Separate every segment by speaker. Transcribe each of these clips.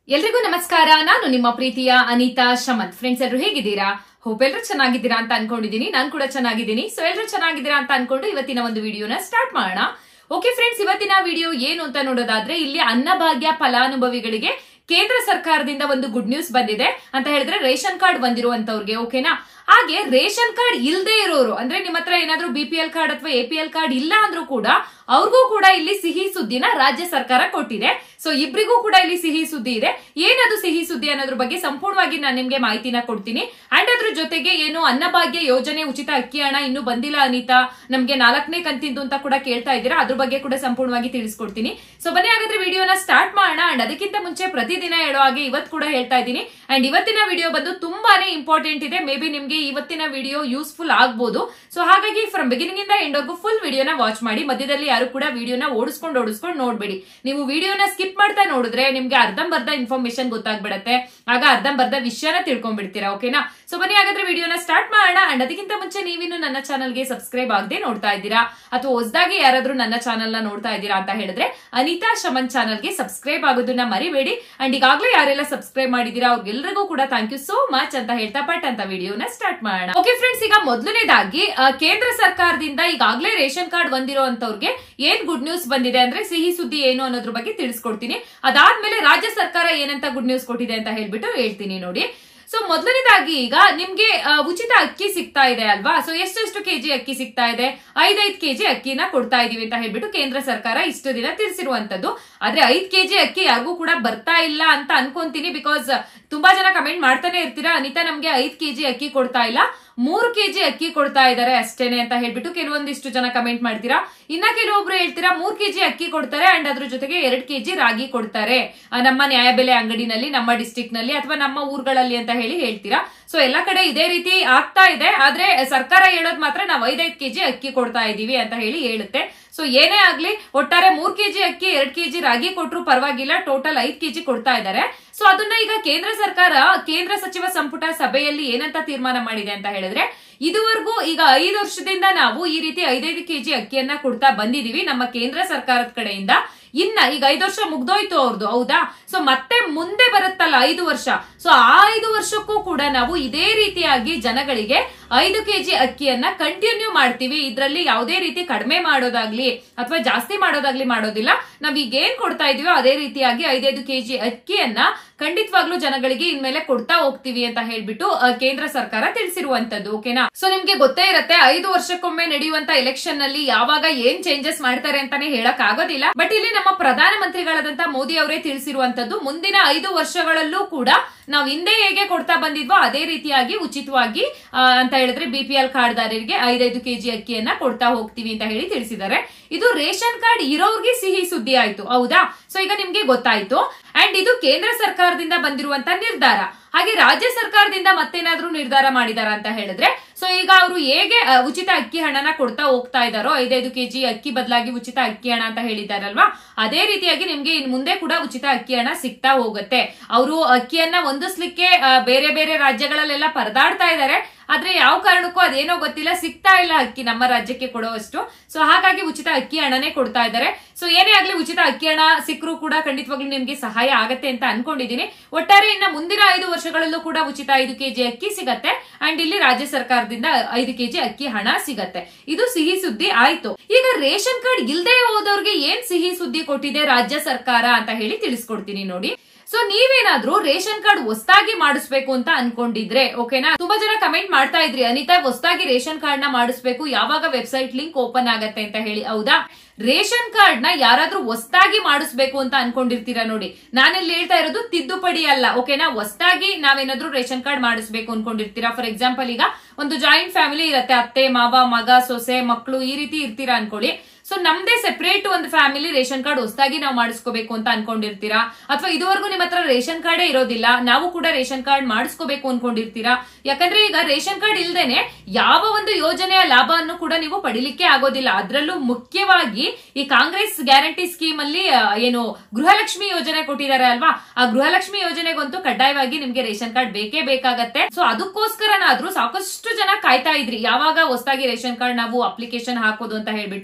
Speaker 1: ಎಲ್ರಿಗೂ ನಮಸ್ಕಾರ. ನಾನು ನಿಮ್ಮ ಪ್ರೀತಿಯ ಅನಿತಾ ಶಮಂತ್. ಫ್ರೆಂಡ್ಸ್, ಎಲ್ಲರೂ ಹೇಗಿದ್ದೀರಾ? ಹೋಪ್ ಎಲ್ಲರೂ ಚೆನ್ನಾಗಿದ್ದೀರಾ ಅಂತ ಅನ್ಕೊಂಡಿದೀನಿ. ನಾನು ಕೂಡ ಚೆನ್ನಾಗಿದ್ದೀನಿ. ಸೊ ಎಲ್ಲರೂ ಚೆನ್ನಾಗಿದ್ದೀರಾ ಅಂತ ಅನ್ಕೊಂಡು ಇವತ್ತಿನ ಒಂದು ವಿಡಿಯೋನ ಸ್ಟಾರ್ಟ್ ಮಾಡೋಣ. ಓಕೆ ಫ್ರೆಂಡ್ಸ್, ಇವತ್ತಿನ ವಿಡಿಯೋ ಏನು ಅಂತ ನೋಡೋದಾದ್ರೆ, ಇಲ್ಲಿ ಅನ್ನಭಾಗ್ಯ ಫಲಾನುಭವಿಗಳಿಗೆ ಕೇಂದ್ರ ಸರ್ಕಾರದಿಂದ ಒಂದು ಗುಡ್ ನ್ಯೂಸ್ ಬಂದಿದೆ ಅಂತ ಹೇಳಿದ್ರೆ, ರೇಷನ್ ಕಾರ್ಡ್ ಬಂದಿರುವಂತವ್ರಿಗೆ. ಓಕೆನಾ? ಹಾಗೆ ರೇಷನ್ ಕಾರ್ಡ್ ಇಲ್ಲದೆ ಇರೋರು, ಅಂದ್ರೆ ನಿಮ್ಮ ಹತ್ರ ಏನಾದ್ರೂ ಬಿಪಿಎಲ್ ಕಾರ್ಡ್ ಅಥವಾ ಎಪಿಎಲ್ ಕಾರ್ಡ್ ಇಲ್ಲ ಅಂದ್ರೂ ಕೂಡ ಅವ್ರಿಗೂ ಕೂಡ ಇಲ್ಲಿ ಸಿಹಿ ಸುದ್ದಿನ ರಾಜ್ಯ ಸರ್ಕಾರ ಕೊಟ್ಟಿದೆ. ಸೊ ಇಬ್ರಿಗೂ ಕೂಡ ಇಲ್ಲಿ ಸಿಹಿ ಸುದ್ದಿ ಇದೆ. ಏನದು ಸಿಹಿ ಸುದ್ದಿ ಅನ್ನೋದ್ರ ಬಗ್ಗೆ ಸಂಪೂರ್ಣವಾಗಿ ನಾನು ನಿಮ್ಗೆ ಮಾಹಿತಿನ ಕೊಡ್ತೀನಿ. ಅಂಡ್ ಅದ್ರ ಜೊತೆಗೆ ಏನು ಅನ್ನಭಾಗ್ಯ ಯೋಜನೆ ಉಚಿತ ಅಕ್ಕಿ ಹಣ ಇನ್ನು ಬಂದಿಲ್ಲ ಅನಿತಾ, ನಮ್ಗೆ 4ನೇ ಕಂತಿಂದು ಅಂತ ಕೂಡ ಕೇಳ್ತಾ ಇದ್ದೀರಾ. ಅದ್ರ ಬಗ್ಗೆ ಕೂಡ ಸಂಪೂರ್ಣವಾಗಿ ತಿಳಿಸ್ಕೊಡ್ತೀನಿ. ಸೊ ಬನ್ನಿ ಹಾಗಾದ್ರೆ ವಿಡಿಯೋನ ಸ್ಟಾರ್ಟ್ ಮಾಡೋಣ. ಅಂಡ್ ಅದಕ್ಕಿಂತ ಮುಂಚೆ ಪ್ರತಿದಿನ ಹೇಳೋ ಹಾಗೆ ಇವತ್ತು ಕೂಡ ಹೇಳ್ತಾ ಇದ್ದೀನಿ. ಅಂಡ್ ಇವತ್ತಿನ ವಿಡಿಯೋ ಬಂದು ತುಂಬಾನೇ ಇಂಪಾರ್ಟೆಂಟ್ ಇದೆ. ಮೇ ಬಿ ನಿಮ್ಗೆ ಇವತ್ತಿನ ವಿಡಿಯೋ ಯೂಸ್ಫುಲ್ ಆಗ್ಬಹುದು. ಸೊ ಹಾಗಾಗಿ ಫ್ರಮ್ ಬಿಗಿನಿಂಗ್ ಇಂದ ಎಂಡ್ ವರ್ಗು ಫುಲ್ ವಿಡಿಯೋನ ವಾಚ್ ಮಾಡಿ. ಮಧ್ಯದಲ್ಲಿ ಯಾರು ಕೂಡ ವಿಡಿಯೋನ ಓಡಿಸ್ಕೊಂಡು ನೋಡ್ಬೇಡಿ. ನೀವು ವಿಡಿಯೋನ ಸ್ಕಿಪ್ ಮಾಡ್ತಾ ನೋಡಿದ್ರೆ ನಿಮ್ಗೆ ಅರ್ಧಂಬರ್ಧ ಇನ್ಫಾರ್ಮೇಶನ್ ಗೊತ್ತಾಗ್ಬಿಡತ್ತೆ. ಆಗ ಅರ್ಧಂಬರ್ಧ ವಿಷಯನ ತಿಳ್ಕೊಂಡ್ಬಿಡ್ತೀರಾ. ಓಕೆನಾ? ಸೊ ಬನ್ನಿ ಹಾಗಾದ್ರೆ ವಿಡಿಯೋನ ಸ್ಟಾರ್ಟ್ ಮಾಡೋಣ. ಅಂಡ್ ಅದಕ್ಕಿಂತ ಮುಂಚೆ ನೀವಿನ್ನು ನನ್ನ ಚಾನಲ್ಗೆ ಸಬ್ಸ್ಕ್ರೈಬ್ ಆಗದೆ ನೋಡ್ತಾ ಇದ್ದೀರಾ ಅಥವಾ ಹೊಸದಾಗಿ ಯಾರಾದ್ರೂ ನನ್ನ ಚಾನಲ್ ನ ನೋಡ್ತಾ ಇದ್ದೀರಾ ಅಂತ ಹೇಳಿದ್ರೆ ಅನಿತಾ ಶಮನ್ ಚಾನಲ್ಗೆ ಸಬ್ಸ್ಕ್ರೈಬ್ ಆಗೋದನ್ನ ಮರಿಬೇಡಿ. ಅಂಡ್ ಈಗಾಗಲೇ ಯಾರೆಲ್ಲ ಸಬ್ಸ್ಕ್ರೈಬ್ ಮಾಡಿದೀರಾ ಅವ್ರಿಗೆಲ್ಲರಿಗೂ ಕೂಡ ಥ್ಯಾಂಕ್ ಯು ಸೋ ಮಚ್ ಅಂತ ಹೇಳ್ತಾ ಪಟ್ ಅಂತ ವಿಡಿಯೋನ ಸ್ಟಾರ್ಟ್ ಮಾಡೋಣ. ಓಕೆ ಫ್ರೆಂಡ್ಸ್, ಈಗ ಮೊದಲನೇದಾಗಿ ಕೇಂದ್ರ ಸರ್ಕಾರದಿಂದ ಈಗಾಗಲೇ ರೇಷನ್ ಕಾರ್ಡ್ ಬಂದಿರೋಂತವ್ರಿಗೆ ಏನ್ ಗುಡ್ ನ್ಯೂಸ್ ಬಂದಿದೆ ಅಂದ್ರೆ ಸಿಹಿ ಸುದ್ದಿ ಏನು ಅನ್ನೋದ್ರ ಬಗ್ಗೆ ತಿಳಿಸ್ಕೊಡ್ತೀನಿ. ಅದಾದ್ಮೇಲೆ ರಾಜ್ಯ ಸರ್ಕಾರ ಏನಂತ ಗುಡ್ ನ್ಯೂಸ್ ಕೊಟ್ಟಿದೆ ಅಂತ ಹೇಳ್ಬಿಟ್ಟು ಹೇಳ್ತೀನಿ ನೋಡಿ. ಸೊ ಮೊದಲನೇದಾಗಿ ಈಗ ನಿಮ್ಗೆ ಉಚಿತ ಅಕ್ಕಿ ಸಿಗ್ತಾ ಇದೆ ಅಲ್ವಾ? ಸೊ ಎಷ್ಟು ಕೆಜಿ ಅಕ್ಕಿ ಸಿಗ್ತಾ ಇದೆ? 5 ಕೆಜಿ ಅಕ್ಕಿನ ಕೊಡ್ತಾ ಇದೀವಿ ಅಂತ ಹೇಳ್ಬಿಟ್ಟು ಕೇಂದ್ರ ಸರ್ಕಾರ ಇಷ್ಟು ದಿನ ತಿಳಿಸಿರುವಂತದ್ದು. ಆದ್ರೆ 5 ಕೆಜಿ ಅಕ್ಕಿ ಯಾರಿಗೂ ಕೂಡ ಬರ್ತಾ ಇಲ್ಲ ಅಂತ ಅನ್ಕೊಂತೀನಿ. ಬಿಕಾಸ್ ತುಂಬಾ ಜನ ಕಮೆಂಟ್ ಮಾಡ್ತಾನೆ ಇರ್ತೀರಾ, ಅನಿತಾ ನಮ್ಗೆ 5 ಕೆಜಿ ಅಕ್ಕಿ ಕೊಡ್ತಾ ಇಲ್ಲ, 3 ಕೆಜಿ ಅಕ್ಕಿ ಕೊಡ್ತಾ ಇದಾರೆ ಅಷ್ಟೇನೆ ಅಂತ ಹೇಳ್ಬಿಟ್ಟು ಕೆಲವೊಂದಿಷ್ಟು ಜನ ಕಮೆಂಟ್ ಮಾಡ್ತೀರಾ. ಇನ್ನ ಕೆಲವೊಬ್ರು ಹೇಳ್ತೀರಾ 3 ಕೆಜಿ ಅಕ್ಕಿ ಕೊಡ್ತಾರೆ ಅಂಡ್ ಅದ್ರ ಜೊತೆಗೆ 2 ಕೆಜಿ ರಾಗಿ ಕೊಡ್ತಾರೆ ನಮ್ಮ ನ್ಯಾಯಬೆಲೆ ಅಂಗಡಿನಲ್ಲಿ, ನಮ್ಮ ಡಿಸ್ಟಿಕ್ ನಲ್ಲಿ ಅಥವಾ ನಮ್ಮ ಊರುಗಳಲ್ಲಿ ಅಂತ ಹೇಳ್ತೀರಾ. ಸೊ ಎಲ್ಲಾ ಕಡೆ ಇದೇ ರೀತಿ ಆಗ್ತಾ ಇದೆ. ಆದ್ರೆ ಸರ್ಕಾರ ಹೇಳೋದ್ ಮಾತ್ರ ನಾವು 5 ಕೆಜಿ ಅಕ್ಕಿ ಕೊಡ್ತಾ ಇದೀವಿ ಅಂತ ಹೇಳುತ್ತೆ. ಸೊ ಏನೇ ಆಗ್ಲಿ, ಒಟ್ಟಾರೆ 3 ಕೆಜಿ ಅಕ್ಕಿ 2 ಕೆಜಿ ರಾಗಿ ಕೊಟ್ರು ಪರವಾಗಿಲ್ಲ, ಟೋಟಲ್ 5 ಕೆಜಿ ಕೊಡ್ತಾ ಇದ್ದಾರೆ. ಸೊ ಅದನ್ನ ಈಗ ಕೇಂದ್ರ ಸರ್ಕಾರ ಕೇಂದ್ರ ಸಚಿವ ಸಂಪುಟ ಸಭೆಯಲ್ಲಿ ಏನಂತ ತೀರ್ಮಾನ ಮಾಡಿದೆ ಅಂತ ಹೇಳಿದ್ರೆ, ಇದುವರೆಗೂ ಈಗ 5 ವರ್ಷದಿಂದ ನಾವು ಈ ರೀತಿ 5 ಕೆಜಿ ಅಕ್ಕಿಯನ್ನ ಕೊಡ್ತಾ ಬಂದಿದೀವಿ ನಮ್ಮ ಕೇಂದ್ರ ಸರ್ಕಾರದ ಕಡೆಯಿಂದ. ಇನ್ನ ಈಗ 5 ವರ್ಷ ಮುಗ್ದೋಯ್ತು ಅವ್ರದ್ದು, ಹೌದಾ? ಸೊ ಮತ್ತೆ ಮುಂದೆ ಬರುತ್ತಲ್ಲ 5 ವರ್ಷ, ಸೊ ಆ 5 ವರ್ಷಕ್ಕೂ ಕೂಡ ನಾವು ಇದೇ ರೀತಿಯಾಗಿ ಜನಗಳಿಗೆ 5 ಕೆಜಿ ಅಕ್ಕಿಯನ್ನ ಕಂಟಿನ್ಯೂ ಮಾಡ್ತೀವಿ. ಇದ್ರಲ್ಲಿ ಯಾವುದೇ ರೀತಿ ಕಡಿಮೆ ಮಾಡೋದಾಗ್ಲಿ ಅಥವಾ ಜಾಸ್ತಿ ಮಾಡೋದಾಗ್ಲಿ ಮಾಡೋದಿಲ್ಲ. ನಾವ್ ಈಗ ಏನ್ ಕೊಡ್ತಾ ಇದೀವೋ ಅದೇ ರೀತಿಯಾಗಿ 5 ಕೆಜಿ ಅಕ್ಕಿಯನ್ನ ಖಂಡಿತವಾಗ್ಲೂ ಜನಗಳಿಗೆ ಇನ್ಮೇಲೆ ಕೊಡ್ತಾ ಹೋಗ್ತೀವಿ ಅಂತ ಹೇಳ್ಬಿಟ್ಟು ಕೇಂದ್ರ ಸರ್ಕಾರ ತಿಳಿಸಿರುವಂತದ್ದು. ಓಕೆನಾ? ಸೊ ನಿಮ್ಗೆ ಗೊತ್ತೇ ಇರುತ್ತೆ, 5 ವರ್ಷಕ್ಕೊಮ್ಮೆ ನಡೆಯುವಂತ ಎಲೆಕ್ಷನ್ ನಲ್ಲಿ ಯಾವಾಗ ಏನ್ ಚೇಂಜಸ್ ಮಾಡ್ತಾರೆ ಅಂತಾನೆ ಹೇಳಕ್ ಆಗೋದಿಲ್ಲ. ಬಟ್ ಇಲ್ಲಿ ನಮ್ಮ ಪ್ರಧಾನ ಮಂತ್ರಿಗಳಾದಂತ ಮೋದಿ ಅವರೇ ತಿಳಿಸಿರುವಂತದ್ದು, ಮುಂದಿನ 5 ವರ್ಷಗಳಲ್ಲೂ ಕೂಡ ನಾವು ಹಿಂದೆ ಹೇಗೆ ಕೊಡ್ತಾ ಬಂದಿದ್ವೋ ಅದೇ ರೀತಿಯಾಗಿ ಉಚಿತವಾಗಿ ಅಂತ ಹೇಳಿದ್ರೆ ಬಿಪಿಎಲ್ ಕಾರ್ಡ್ದಾರರಿಗೆ 5 ಕೆಜಿ ಅಕ್ಕಿಯನ್ನ ಕೊಡ್ತಾ ಹೋಗ್ತೀವಿ ಅಂತ ಹೇಳಿ ತಿಳಿಸಿದ್ದಾರೆ. ಇದು ರೇಷನ್ ಕಾರ್ಡ್ ಇರೋರ್ಗೆ ಸಿಹಿ ಸುದ್ದಿ ಆಯ್ತು, ಹೌದಾ? ಸೊ ಈಗ ನಿಮ್ಗೆ ಗೊತ್ತಾಯ್ತು. ಅಂಡ್ ಇದು ಕೇಂದ್ರ ಸರ್ಕಾರದಿಂದ ಬಂದಿರುವಂತ ನಿರ್ಧಾರ. ಹಾಗೆ ರಾಜ್ಯ ಸರ್ಕಾರದಿಂದ ಮತ್ತೇನಾದ್ರೂ ನಿರ್ಧಾರ ಮಾಡಿದಾರ ಅಂತ ಹೇಳಿದ್ರೆ, ಸೊ ಈಗ ಅವರು ಹೇಗೆ ಉಚಿತ ಅಕ್ಕಿ ಹಣನ ಕೊಡ್ತಾ ಹೋಗ್ತಾ ಇದಾರೋ, 5 ಕೆಜಿ ಅಕ್ಕಿ ಬದಲಾಗಿ ಉಚಿತ ಅಕ್ಕಿ ಹಣ ಅಂತ ಹೇಳಿದಾರಲ್ವಾ, ಅದೇ ರೀತಿಯಾಗಿ ನಿಮ್ಗೆ ಇನ್ ಮುಂದೆ ಕೂಡ ಉಚಿತ ಅಕ್ಕಿ ಹಣ ಸಿಗ್ತಾ ಹೋಗುತ್ತೆ. ಅವರು ಅಕ್ಕಿಯನ್ನ ಹೊಂದಿಸ್ಲಿಕ್ಕೆ ಬೇರೆ ಬೇರೆ ರಾಜ್ಯಗಳಲ್ಲೆಲ್ಲ ಪರದಾಡ್ತಾ ಇದ್ದಾರೆ. ಆದ್ರೆ ಯಾವ ಕಾರಣಕ್ಕೂ ಅದೇನೋ ಗೊತ್ತಿಲ್ಲ, ಸಿಗ್ತಾ ಇಲ್ಲ ಅಕ್ಕಿ ನಮ್ಮ ರಾಜ್ಯಕ್ಕೆ ಕೊಡುವಷ್ಟು. ಸೊ ಹಾಗಾಗಿ ಉಚಿತ ಅಕ್ಕಿ ಹಣನೇ ಕೊಡ್ತಾ ಇದ್ದಾರೆ. ಸೊ ಏನೇ ಆಗ್ಲಿ, ಉಚಿತ ಅಕ್ಕಿ ಹಣ ಸಿಕ್ಕರೂ ಕೂಡ ಖಂಡಿತವಾಗ್ಲೂ ನಿಮ್ಗೆ ಸಹಾಯ ಆಗತ್ತೆ ಅಂತ ಅನ್ಕೊಂಡಿದೀನಿ. ಒಟ್ಟಾರೆ ಇನ್ನ ಮುಂದಿನ 5 ವರ್ಷಗಳಲ್ಲೂ ಕೂಡ ಉಚಿತ 5 ಕೆಜಿ ಅಕ್ಕಿ ಸಿಗತ್ತೆ. ಅಂಡ್ ಇಲ್ಲಿ ರಾಜ್ಯ ಸರ್ಕಾರದಿಂದ 5 ಕೆಜಿ ಅಕ್ಕಿ ಹಣ ಸಿಗತ್ತೆ. ಇದು ಸಿಹಿ ಸುದ್ದಿ ಆಯ್ತು. ಈಗ ರೇಷನ್ ಕಾರ್ಡ್ ಇಲ್ದೇ ಹೋದವ್ರಿಗೆ ಏನ್ ಸಿಹಿ ಸುದ್ದಿ ಕೊಟ್ಟಿದೆ ರಾಜ್ಯ ಸರ್ಕಾರ ಅಂತ ಹೇಳಿ ತಿಳಿಸ್ಕೊಡ್ತೀನಿ ನೋಡಿ. ಸೊ ನೀವೇನಾದ್ರೂ ರೇಷನ್ ಕಾರ್ಡ್ ಹೊಸದಾಗಿ ಮಾಡಿಸ್ಬೇಕು ಅಂತ ಅನ್ಕೊಂಡಿದ್ರೆ, ಓಕೆನಾ? ತುಂಬಾ ಜನ ಕಮೆಂಟ್ ಮಾಡ್ತಾ ಇದ್ರಿ, ಅನಿತಾ ಹೊಸದಾಗಿ ರೇಷನ್ ಕಾರ್ಡ್ ನ ಮಾಡಿಸ್ಬೇಕು, ಯಾವಾಗ ವೆಬ್ಸೈಟ್ ಲಿಂಕ್ ಓಪನ್ ಆಗತ್ತೆ ಅಂತ ಹೇಳಿ. ಹೌದಾ? ರೇಷನ್ ಕಾರ್ಡ್ ನ ಯಾರಾದ್ರೂ ಹೊಸದಾಗಿ ಮಾಡಿಸ್ಬೇಕು ಅಂತ ಅನ್ಕೊಂಡಿರ್ತೀರಾ ನೋಡಿ. ನಾನಿಲ್ಲಿ ಹೇಳ್ತಾ ಇರೋದು ತಿದ್ದುಪಡಿ ಅಲ್ಲ, ಓಕೆನಾ? ಹೊಸದಾಗಿ ನಾವೇನಾದ್ರೂ ರೇಷನ್ ಕಾರ್ಡ್ ಮಾಡಿಸ್ಬೇಕು ಅನ್ಕೊಂಡಿರ್ತೀರಾ. ಫಾರ್ ಎಕ್ಸಾಂಪಲ್, ಈಗ ಒಂದು ಜಾಯಿಂಟ್ ಫ್ಯಾಮಿಲಿ ಇರತ್ತೆ, ಅತ್ತೆ ಮಾವ ಮಗ ಸೊಸೆ ಮಕ್ಕಳು ಈ ರೀತಿ ಇರ್ತೀರಾ ಅನ್ಕೊಳ್ಳಿ. ಸೊ ನಮ್ದೇ ಸೆಪರೇಟ್ ಒಂದು ಫ್ಯಾಮಿಲಿ ರೇಷನ್ ಕಾರ್ಡ್ ಹೊಸದಾಗಿ ನಾವು ಮಾಡಿಸ್ಕೋಬೇಕು ಅಂತ ಅನ್ಕೊಂಡಿರ್ತೀರಾ. ಅಥವಾ ಇದುವರೆಗೂ ನಿಮ್ಮ ಹತ್ರ ರೇಷನ್ ಕಾರ್ಡೇ ಇರೋದಿಲ್ಲ, ನಾವು ಕೂಡ ರೇಷನ್ ಕಾರ್ಡ್ ಮಾಡಿಸ್ಕೋಬೇಕು ಅನ್ಕೊಂಡಿರ್ತೀರಾ. ಯಾಕಂದ್ರೆ ಈಗ ರೇಷನ್ ಕಾರ್ಡ್ ಇಲ್ದೇನೆ ಯಾವ ಒಂದು ಯೋಜನೆಯ ಲಾಭವನ್ನು ಕೂಡ ನೀವು ಪಡಿಲಿಕ್ಕೆ ಆಗೋದಿಲ್ಲ. ಅದ್ರಲ್ಲೂ ಮುಖ್ಯವಾಗಿ ಈ ಕಾಂಗ್ರೆಸ್ ಗ್ಯಾರಂಟಿ ಸ್ಕೀಮ್ ಅಲ್ಲಿ ಏನು ಗೃಹಲಕ್ಷ್ಮಿ ಯೋಜನೆ ಕೊಟ್ಟಿದ್ದಾರೆ ಅಲ್ವಾ, ಆ ಗೃಹಲಕ್ಷ್ಮಿ ಯೋಜನೆಗಂತೂ ಕಡ್ಡಾಯವಾಗಿ ನಿಮ್ಗೆ ರೇಷನ್ ಕಾರ್ಡ್ ಬೇಕೇ ಬೇಕಾಗತ್ತೆ. ಸೊ ಅದಕ್ಕೋಸ್ಕರನಾದ್ರೂ ಸಾಕಷ್ಟು ಜನ ಕಾಯ್ತಾ ಇದ್ರಿ, ಯಾವಾಗ ಹೊಸದಾಗಿ ರೇಷನ್ ಕಾರ್ಡ್ ನಾವು ಅಪ್ಲಿಕೇಶನ್ ಹಾಕೋದು ಅಂತ ಹೇಳ್ಬಿಟ್ಟು. ಸೊ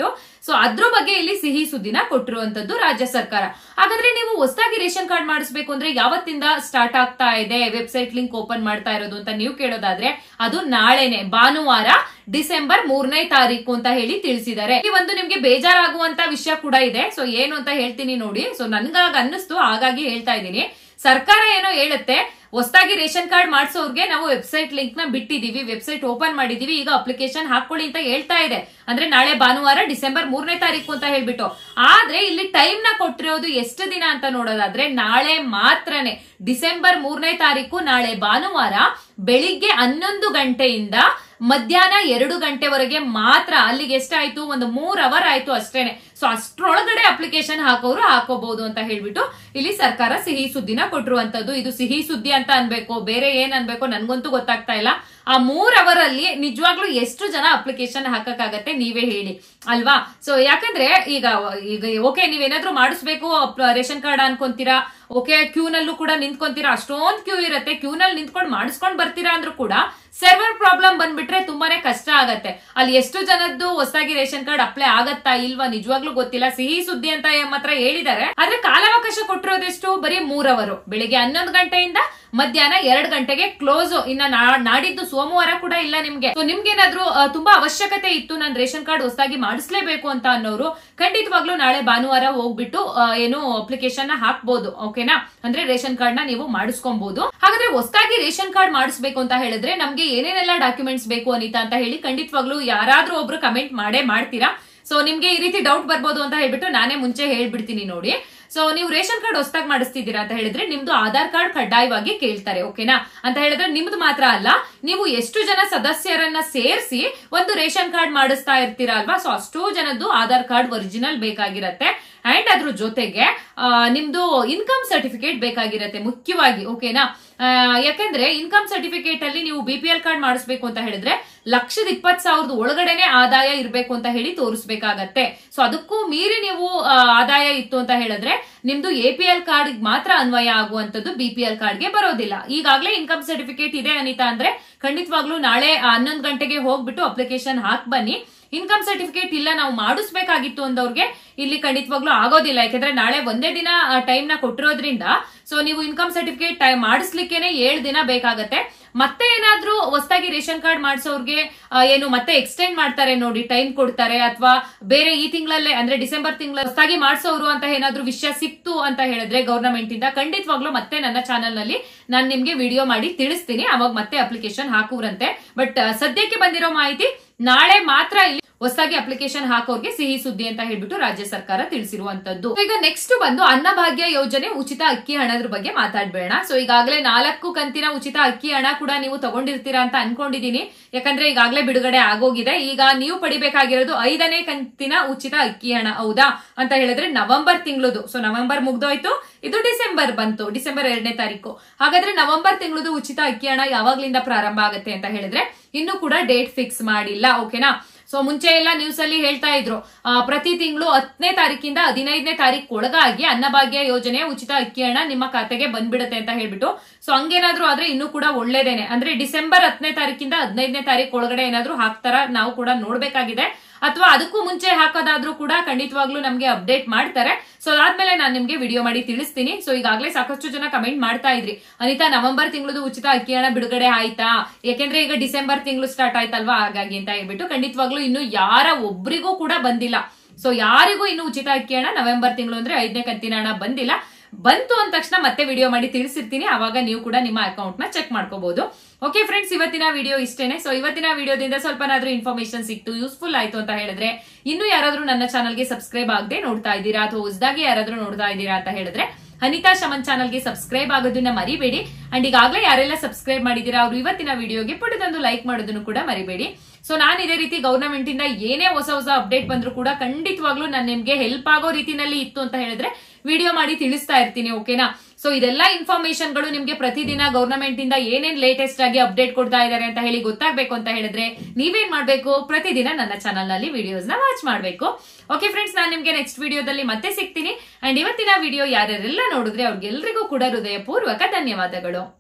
Speaker 1: ಸೊ ಅದ್ರ ಬಗ್ಗೆ ಇಲ್ಲಿ ಸಿಹಿ ಸುದ್ದಿನ ಕೊಟ್ಟಿರುವಂತದ್ದು ರಾಜ್ಯ ಸರ್ಕಾರ. ಹಾಗಾದ್ರೆ ನೀವು ಹೊಸದಾಗಿ ರೇಷನ್ ಕಾರ್ಡ್ ಮಾಡಿಸ್ಬೇಕು ಅಂದ್ರೆ ಯಾವತ್ತಿಂದ ಸ್ಟಾರ್ಟ್ ಆಗ್ತಾ ಇದೆ ವೆಬ್ಸೈಟ್ ಲಿಂಕ್ ಓಪನ್ ಮಾಡ್ತಾ ಇರೋದು ಅಂತ ನೀವು ಕೇಳೋದಾದ್ರೆ ಅದು ನಾಳೆನೆ ಭಾನುವಾರ ಡಿಸೆಂಬರ್ 3ನೇ ತಾರೀಕು ಅಂತ ಹೇಳಿ ತಿಳಿಸಿದ್ದಾರೆ. ಈ ಒಂದು ನಿಮ್ಗೆ ಬೇಜಾರಾಗುವಂತ ವಿಷಯ ಕೂಡ ಇದೆ. ಸೊ ಏನು ಅಂತ ಹೇಳ್ತೀನಿ ನೋಡಿ. ಸೊ ನನ್ಗಾಗ ಅನ್ನಿಸ್ತು, ಹಾಗಾಗಿ ಹೇಳ್ತಾ ಇದ್ದೀನಿ. ಸರ್ಕಾರ ಏನೋ ಹೇಳುತ್ತೆ, ಹೊಸದಾಗಿ ರೇಷನ್ ಕಾರ್ಡ್ ಮಾಡಿಸೋರ್ಗೆ ನಾವು ವೆಬ್ಸೈಟ್ ಲಿಂಕ್ ನ ಬಿಟ್ಟಿದೀವಿ, ವೆಬ್ಸೈಟ್ ಓಪನ್ ಮಾಡಿದೀವಿ, ಈಗ ಅಪ್ಲಿಕೇಶನ್ ಹಾಕೊಳ್ಳಿ ಅಂತ ಹೇಳ್ತಾ ಇದೆ. ಅಂದ್ರೆ ನಾಳೆ ಭಾನುವಾರ ಡಿಸೆಂಬರ್ 3ನೇ ತಾರೀಕು ಅಂತ ಹೇಳ್ಬಿಟ್ಟು. ಆದ್ರೆ ಇಲ್ಲಿ ಟೈಮ್ ನ ಕೊಟ್ಟಿರೋದು ಎಷ್ಟು ದಿನ ಅಂತ ನೋಡೋದಾದ್ರೆ ನಾಳೆ ಮಾತ್ರನೇ, ಡಿಸೆಂಬರ್ 3ನೇ ತಾರೀಕು ನಾಳೆ ಭಾನುವಾರ ಬೆಳಿಗ್ಗೆ 11 ಗಂಟೆಯಿಂದ ಮಧ್ಯಾಹ್ನ 2 ಗಂಟೆವರೆಗೆ ಮಾತ್ರ. ಅಲ್ಲಿಗೆ ಎಷ್ಟಾಯ್ತು, ಒಂದು 3 ಅವರ್ ಆಯ್ತು ಅಷ್ಟೇನೆ. ಸೊ ಅಷ್ಟ್ರೊಳಗಡೆ ಅಪ್ಲಿಕೇಶನ್ ಹಾಕೋರು ಹಾಕೋಬಹುದು ಅಂತ ಹೇಳ್ಬಿಟ್ಟು ಇಲ್ಲಿ ಸರ್ಕಾರ ಸಿಹಿ ಸುದ್ದಿನ ಕೊಟ್ಟಿರುವಂತದ್ದು. ಇದು ಸಿಹಿ ಸುದ್ದಿ ಅಂತ ಅನ್ಬೇಕು, ಬೇರೆ ಏನ್ ಅನ್ಬೇಕು ನನ್ಗಂತೂ ಗೊತ್ತಾಗ್ತಾ ಇಲ್ಲ. ಆ 3 ಅವರ್ ಅಲ್ಲಿ ನಿಜವಾಗ್ಲೂ ಎಷ್ಟು ಜನ ಅಪ್ಲಿಕೇಶನ್ ಹಾಕಕ್ಕಾಗತ್ತೆ ನೀವೇ ಹೇಳಿ ಅಲ್ವಾ. ಸೊ ಯಾಕಂದ್ರೆ ಈಗ ಓಕೆ, ನೀವೇನಾದ್ರೂ ಮಾಡಿಸ್ಬೇಕು ರೇಷನ್ ಕಾರ್ಡ್ ಅನ್ಕೊಂತೀರಾ, ಓಕೆ ಕ್ಯೂ ನಲ್ಲೂ ಕೂಡ ನಿಂತ್ಕೊಂತೀರಾ, ಅಷ್ಟೊಂದ್ ಕ್ಯೂ ಇರತ್ತೆ, ಕ್ಯೂ ನಲ್ಲಿ ನಿಂತ್ಕೊಂಡು ಮಾಡಿಸ್ಕೊಂಡ್ ಬರ್ತೀರಾ ಅಂದ್ರೂ ಕೂಡ ಸರ್ವರ್ ಪ್ರಾಬ್ಲಮ್ ಬಂದ್ಬಿಟ್ರೆ ತುಂಬಾನೇ ಕಷ್ಟ ಆಗತ್ತೆ. ಅಲ್ಲಿ ಎಷ್ಟು ಜನದ್ದು ಹೊಸದಾಗಿ ರೇಷನ್ ಕಾರ್ಡ್ ಅಪ್ಲೈ ಆಗತ್ತಾ ಇಲ್ವಾ ನಿಜವಾಗ್ಲೂ ಗೊತ್ತಿಲ್ಲ. ಸಿಹಿ ಸುದ್ದಿ ಅಂತ ಮಾತ್ರ ಹೇಳಿದ್ದಾರೆ. ಆದ್ರೆ ಕಾಲಾವಕಾಶ ಕೊಟ್ಟಿರೋದೆಷ್ಟು, ಬರೀ 3 ಅವರು, ಬೆಳಿಗ್ಗೆ 11 ಗಂಟೆಯಿಂದ ಮಧ್ಯಾಹ್ನ 2 ಗಂಟೆಗೆ ಕ್ಲೋಸ್. ಇನ್ನ ನಾಡಿದ್ದು ಸೋಮವಾರ ಕೂಡ ಇಲ್ಲ ನಿಮ್ಗೆ. ಸೊ ನಿಮ್ಗೇನಾದ್ರೂ ತುಂಬಾ ಅವಶ್ಯಕತೆ ಇತ್ತು, ನಾನು ರೇಷನ್ ಕಾರ್ಡ್ ಹೊಸದಾಗಿ ಮಾಡಿಸ್ಲೇಬೇಕು ಅಂತ ಅನ್ನೋರು ಖಂಡಿತವಾಗ್ಲೂ ನಾಳೆ ಭಾನುವಾರ ಹೋಗ್ಬಿಟ್ಟು ಏನು ಅಪ್ಲಿಕೇಶನ್ ಹಾಕ್ಬಹುದು. ಓಕೆನಾ, ಅಂದ್ರೆ ರೇಷನ್ ಕಾರ್ಡ್ ನ ನೀವು ಮಾಡಿಸ್ಕೊಬಹುದು. ಹಾಗಾದ್ರೆ ಹೊಸದಾಗಿ ರೇಷನ್ ಕಾರ್ಡ್ ಮಾಡಿಸ್ಬೇಕು ಅಂತ ಹೇಳಿದ್ರೆ ನಮ್ಗೆ ಏನೇನೆಲ್ಲ ಡಾಕ್ಯುಮೆಂಟ್ಸ್ ಬೇಕು ಅನಿತಾ ಅಂತ ಹೇಳಿ ಖಂಡಿತವಾಗ್ಲೂ ಯಾರಾದ್ರೂ ಒಬ್ರು ಕಮೆಂಟ್ ಮಾಡ್ತೀರಾ. ಸೊ ನಿಮ್ಗೆ ಈ ರೀತಿ ಡೌಟ್ ಬರ್ಬೋದು ಅಂತ ಹೇಳ್ಬಿಟ್ಟು ನಾನೇ ಮುಂಚೆ ಹೇಳ್ಬಿಡ್ತೀನಿ ನೋಡಿ. ಸೊ ನೀವು ರೇಷನ್ ಕಾರ್ಡ್ ಹೊಸದಾಗಿ ಮಾಡಿಸ್ತಿದ್ದೀರಾ ಅಂತ ಹೇಳಿದ್ರೆ ನಿಮ್ದು ಆಧಾರ್ ಕಾರ್ಡ್ ಕಡ್ಡಾಯವಾಗಿ ಕೇಳ್ತಾರೆ. ಓಕೆನಾ, ಅಂತ ಹೇಳಿದ್ರೆ ನಿಮ್ದು ಮಾತ್ರ ಅಲ್ಲ, ನೀವು ಎಷ್ಟು ಜನ ಸದಸ್ಯರನ್ನ ಸೇರಿಸಿ ಒಂದು ರೇಷನ್ ಕಾರ್ಡ್ ಮಾಡಿಸ್ತಾ ಇರ್ತೀರಾ ಅಲ್ವಾ, ಸೊ ಅಷ್ಟೋ ಜನದ್ದು ಆಧಾರ್ ಕಾರ್ಡ್ ಒರಿಜಿನಲ್ ಬೇಕಾಗಿರತ್ತೆ. ಅಂಡ್ ಅದ್ರ ಜೊತೆಗೆ ನಿಮ್ದು ಇನ್ಕಮ್ ಸರ್ಟಿಫಿಕೇಟ್ ಬೇಕಾಗಿರತ್ತೆ ಮುಖ್ಯವಾಗಿ. ಓಕೆನಾ, ಯಾಕಂದ್ರೆ ಇನ್ಕಮ್ ಸರ್ಟಿಫಿಕೇಟ್ ಅಲ್ಲಿ ನೀವು BPL ಕಾರ್ಡ್ ಮಾಡಿಸ್ಬೇಕು ಅಂತ ಹೇಳಿದ್ರೆ 1,20,000 ಒಳಗಡೆನೆ ಆದಾಯ ಇರ್ಬೇಕು ಅಂತ ಹೇಳಿ ತೋರಿಸ್ಬೇಕಾಗತ್ತೆ. ಸೊ ಅದಕ್ಕೂ ಮೀರಿ ನೀವು ಆದಾಯ ಇತ್ತು ಅಂತ ಹೇಳಿದ್ರೆ ನಿಮ್ದು APL ಕಾರ್ಡ್ ಮಾತ್ರ ಅನ್ವಯ ಆಗುವಂತದ್ದು, BPL ಕಾರ್ಡ್ಗೆ ಬರೋದಿಲ್ಲ. ಈಗಾಗಲೇ ಇನ್ಕಮ್ ಸರ್ಟಿಫಿಕೇಟ್ ಇದೆ ಅನಿತಾ ಅಂದ್ರೆ ಖಂಡಿತವಾಗ್ಲೂ ನಾಳೆ 11 ಗಂಟೆಗೆ ಹೋಗ್ಬಿಟ್ಟು ಅಪ್ಲಿಕೇಶನ್ ಹಾಕ್ ಬನ್ನಿ. ಇನ್ಕಮ್ ಸರ್ಟಿಫಿಕೇಟ್ ಇಲ್ಲ ನಾವು ಮಾಡಿಸ್ಬೇಕಾಗಿತ್ತು ಅಂದವ್ರಿಗೆ ಇಲ್ಲಿ ಖಂಡಿತವಾಗ್ಲೂ ಆಗೋದಿಲ್ಲ. ಯಾಕಂದ್ರೆ ನಾಳೆ ಒಂದೇ ದಿನ ಟೈಮ್ ನ ಕೊಟ್ಟಿರೋದ್ರಿಂದ ಸೊ ನೀವು ಇನ್ಕಮ್ ಸರ್ಟಿಫಿಕೇಟ್ ಮಾಡಿಸ್ಲಿಕ್ಕೇನೆ 7 ದಿನ ಬೇಕಾಗತ್ತೆ. ಮತ್ತೆ ಏನಾದ್ರೂ ಹೊಸದಾಗಿ ರೇಷನ್ ಕಾರ್ಡ್ ಮಾಡಿಸೋರ್ಗೆ ಏನು ಮತ್ತೆ ಎಕ್ಸ್ಟೆಂಡ್ ಮಾಡ್ತಾರೆ ನೋಡಿ, ಟೈಮ್ ಕೊಡ್ತಾರೆ, ಅಥವಾ ಬೇರೆ ಈ ತಿಂಗಳಲ್ಲೇ ಅಂದ್ರೆ ಡಿಸೆಂಬರ್ ತಿಂಗಳ ಹೊಸದಾಗಿ ಮಾಡಿಸೋರು ಅಂತ ಏನಾದ್ರೂ ವಿಷಯ ಸಿಕ್ತು ಅಂತ ಹೇಳಿದ್ರೆ ಗವರ್ನಮೆಂಟ್ ಇಂದ ಖಂಡಿತವಾಗ್ಲೂ ಮತ್ತೆ ನನ್ನ ಚಾನೆಲ್ ನಲ್ಲಿ ನಾನು ನಿಮ್ಗೆ ವಿಡಿಯೋ ಮಾಡಿ ತಿಳಿಸ್ತೀನಿ. ಅವಾಗ ಮತ್ತೆ ಅಪ್ಲಿಕೇಶನ್ ಹಾಕುವ್ರಂತೆ. ಬಟ್ ಸದ್ಯಕ್ಕೆ ಬಂದಿರೋ ಮಾಹಿತಿ ನಾಳೆ ಮಾತ್ರ ಇಲ್ಲಿ ಹೊಸದಾಗಿ ಅಪ್ಲಿಕೇಶನ್ ಹಾಕೋರ್ಗೆ ಸಿಹಿ ಸುದ್ದಿ ಅಂತ ಹೇಳ್ಬಿಟ್ಟು ರಾಜ್ಯ ಸರ್ಕಾರ ತಿಳಿಸಿರುವಂತದ್ದು. ಈಗ ನೆಕ್ಸ್ಟ್ ಬಂದು ಅನ್ನಭಾಗ್ಯ ಯೋಜನೆ ಉಚಿತ ಅಕ್ಕಿ ಹಣದ ಬಗ್ಗೆ ಮಾತಾಡ್ಬೇಡ. ಸೊ ಈಗಾಗಲೇ 4 ಕಂತಿನ ಉಚಿತ ಅಕ್ಕಿ ಹಣ ಕೂಡ ನೀವು ತಗೊಂಡಿರ್ತೀರಾ ಅಂತ ಅನ್ಕೊಂಡಿದೀನಿ. ಯಾಕಂದ್ರೆ ಈಗಾಗಲೇ ಬಿಡುಗಡೆ ಆಗೋಗಿದೆ. ಈಗ ನೀವು ಪಡಿಬೇಕಾಗಿರೋದು 5ನೇ ಕಂತಿನ ಉಚಿತ ಅಕ್ಕಿ ಹಣ. ಹೌದಾ ಅಂತ ಹೇಳಿದ್ರೆ ನವೆಂಬರ್ ತಿಂಗಳದು. ಸೊ ನವೆಂಬರ್ ಮುಗ್ದೋಯ್ತು, ಇದು ಡಿಸೆಂಬರ್ ಬಂತು, ಡಿಸೆಂಬರ್ 2ನೇ ತಾರೀಕು. ಹಾಗಾದ್ರೆ ನವೆಂಬರ್ ತಿಂಗಳದು ಉಚಿತ ಅಕ್ಕಿ ಹಣ ಯಾವಾಗ್ಲಿಂದ ಪ್ರಾರಂಭ ಆಗುತ್ತೆ ಅಂತ ಹೇಳಿದ್ರೆ ಇನ್ನು ಕೂಡ ಡೇಟ್ ಫಿಕ್ಸ್ ಮಾಡಿಲ್ಲ. ಓಕೆನಾ, ಸೊ ಮುಂಚೆ ಎಲ್ಲ ನ್ಯೂಸ್ ಅಲ್ಲಿ ಹೇಳ್ತಾ ಇದ್ರು ಪ್ರತಿ ತಿಂಗಳು 10ನೇ ತಾರೀಕಿಂದ 15ನೇ ತಾರೀಕು ಒಳಗಾಗಿ ಅನ್ನಭಾಗ್ಯ ಯೋಜನೆ ಉಚಿತ ಅಕ್ಕಿ ಹಣ ನಿಮ್ಮ ಖಾತೆಗೆ ಬಂದ್ಬಿಡುತ್ತೆ ಅಂತ ಹೇಳ್ಬಿಟ್ಟು. ಸೊ ಹಂಗೇನಾದ್ರೂ ಆದ್ರೆ ಇನ್ನೂ ಕೂಡ ಒಳ್ಳೇದೇನೆ. ಅಂದ್ರೆ ಡಿಸೆಂಬರ್ 10ನೇ ತಾರೀಕಿಂದ 15ನೇ ತಾರೀಕು ಒಳಗಡೆ ಏನಾದ್ರೂ ಹಾಕ್ತಾರ ನಾವು ಕೂಡ ನೋಡ್ಬೇಕಾಗಿದೆ. ಅಥವಾ ಅದಕ್ಕೂ ಮುಂಚೆ ಹಾಕೋದಾದ್ರೂ ಕೂಡ ಖಂಡಿತವಾಗ್ಲೂ ನಮ್ಗೆ ಅಪ್ಡೇಟ್ ಮಾಡ್ತಾರೆ. ಸೊ ಅದಾದ್ಮೇಲೆ ನಾನು ನಿಮ್ಗೆ ವಿಡಿಯೋ ಮಾಡಿ ತಿಳಿಸ್ತೀನಿ. ಸೊ ಈಗಾಗಲೇ ಸಾಕಷ್ಟು ಜನ ಕಮೆಂಟ್ ಮಾಡ್ತಾ ಇದ್ರಿ, ಅನಿತಾ ನವೆಂಬರ್ ತಿಂಗಳದು ಉಚಿತ ಅಕ್ಕಿ ಹಣ ಬಿಡುಗಡೆ ಆಯ್ತಾ, ಯಾಕೆಂದ್ರೆ ಈಗ ಡಿಸೆಂಬರ್ ತಿಂಗಳು ಸ್ಟಾರ್ಟ್ ಆಯ್ತಲ್ವಾ, ಹಾಗಾಗಿ ಅಂತ ಹೇಳ್ಬಿಟ್ಟು ಖಂಡಿತವಾಗ್ಲೂ ಇನ್ನು ಯಾರ ಒಬ್ರಿಗೂ ಕೂಡ ಬಂದಿಲ್ಲ. ಸೊ ಯಾರಿಗೂ ಇನ್ನು ಉಚಿತ ಅಕ್ಕಿ ಹಣ ನವೆಂಬರ್ ತಿಂಗಳು ಅಂದ್ರೆ 5ನೇ ಕಂತಿನ ಹಣ ಬಂದಿಲ್ಲ. ಬಂತು ಅಂದ ತಕ್ಷಣ ಮತ್ತೆ ವಿಡಿಯೋ ಮಾಡಿ ತಿಳಿಸಿರ್ತೀನಿ, ಅವಾಗ ನೀವು ಕೂಡ ನಿಮ್ಮ ಅಕೌಂಟ್ ನ ಚೆಕ್ ಮಾಡ್ಕೋಬಹುದು. ಓಕೆ ಫ್ರೆಂಡ್ಸ್, ಇವತ್ತಿನ ವಿಡಿಯೋ ಇಷ್ಟೇನೆ. ಸೊ ಇವತ್ತಿನ ವಿಡಿಯೋದಿಂದ ಸ್ವಲ್ಪನಾದ್ರೂ ಇನ್ಫಾರ್ಮೇಶನ್ ಸಿಕ್ತು, ಯೂಸ್ಫುಲ್ ಆಯ್ತು ಅಂತ ಹೇಳಿದ್ರೆ, ಇನ್ನು ಯಾರಾದ್ರೂ ನನ್ನ ಚಾನಲ್ಗೆ ಸಬ್ಸ್ಕ್ರೈಬ್ ಆಗದೆ ನೋಡ್ತಾ ಇದ್ದೀರಾ ಅಥವಾ ಹೊಸದಾಗಿ ಯಾರಾದ್ರೂ ನೋಡ್ತಾ ಇದ್ದೀರಾ ಅಂತ ಹೇಳಿದ್ರೆ ಅನಿತಾ ಶಮನ್ ಚಾನಲ್ಗೆ ಸಬ್ಸ್ಕ್ರೈಬ್ ಆಗೋದನ್ನ ಮರಿಬೇಡಿ. ಅಂಡ್ ಈಗಾಗಲೇ ಯಾರೆಲ್ಲ ಸಬ್ಸ್ಕ್ರೈಬ್ ಮಾಡಿದೀರಾ ಅವರು ಇವತ್ತಿನ ವಿಡಿಯೋಗೆ ಪುಟ್ಟದೊಂದು ಲೈಕ್ ಮಾಡೋದನ್ನು ಕೂಡ ಮರಿಬೇಡಿ. ಸೊ ನಾನು ಇದೇ ರೀತಿ ಗವರ್ನಮೆಂಟ್ ಇಂದ ಏನೇ ಹೊಸ ಅಪ್ಡೇಟ್ ಬಂದ್ರು ಕೂಡ ಖಂಡಿತವಾಗ್ಲೂ ನಾನು ನಿಮ್ಗೆ ಹೆಲ್ಪ್ ಆಗೋ ರೀತಿನಲ್ಲಿ ಇತ್ತು ಅಂತ ಹೇಳಿದ್ರೆ ವಿಡಿಯೋ ಮಾಡಿ ತಿಳಿಸ್ತಾ ಇರ್ತೀನಿ. ಓಕೆನಾ, ಸೊ ಇದೆಲ್ಲ ಇನ್ಫಾರ್ಮೇಶನ್ ಗಳು ನಿಮ್ಗೆ ಪ್ರತಿದಿನ ಗವರ್ನಮೆಂಟ್ ಇಂದ ಏನೇನ್ ಲೇಟೆಸ್ಟ್ ಆಗಿ ಅಪ್ಡೇಟ್ ಕೊಡ್ತಾ ಇದಾರೆ ಅಂತ ಹೇಳಿ ಗೊತ್ತಾಗಬೇಕು ಅಂತ ಹೇಳಿದ್ರೆ ನೀವೇನ್ ಮಾಡ್ಬೇಕು, ಪ್ರತಿದಿನ ನನ್ನ ಚಾನಲ್ ನಲ್ಲಿ ವಿಡಿಯೋಸ್ ನ ವಾಚ್ ಮಾಡ್ಬೇಕು. ಓಕೆ ಫ್ರೆಂಡ್ಸ್, ನಾನು ನಿಮ್ಗೆ ನೆಕ್ಸ್ಟ್ ವಿಡಿಯೋದಲ್ಲಿ ಮತ್ತೆ ಸಿಗ್ತೀನಿ. ಅಂಡ್ ಇವತ್ತಿನ ವಿಡಿಯೋ ಯಾರೆಲ್ಲ ನೋಡಿದ್ರೆ ಅವ್ರಿಗೆಲ್ಲರಿಗೂ ಕೂಡ ಹೃದಯಪೂರ್ವಕ ಧನ್ಯವಾದಗಳು.